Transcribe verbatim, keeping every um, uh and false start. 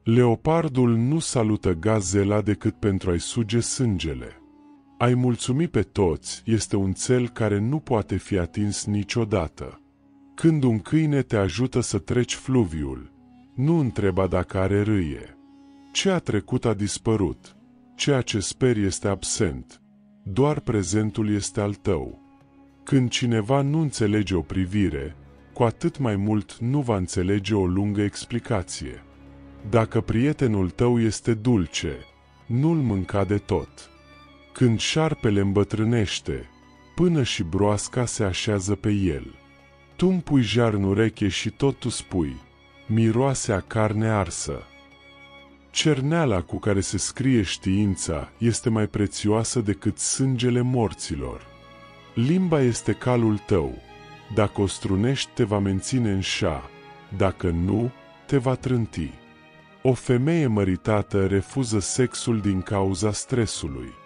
Leopardul nu salută gazela decât pentru a-i suge sângele. A-i mulțumi pe toți este un cel care nu poate fi atins niciodată. Când un câine te ajută să treci fluviul, nu întreba dacă are râie. Ce a trecut a dispărut, ceea ce speri este absent, doar prezentul este al tău. Când cineva nu înțelege o privire, cu atât mai mult nu va înțelege o lungă explicație. Dacă prietenul tău este dulce, nu-l mânca de tot. Când șarpele îmbătrânește, până și broasca se așează pe el. Tu îmi pui jar în ureche și tot tu spui, miroase a carne arsă. Cerneala cu care se scrie știința este mai prețioasă decât sângele morților. Limba este calul tău. Dacă o strunești, te va menține în șa, dacă nu, te va trânti. O femeie măritată refuză sexul din cauza stresului.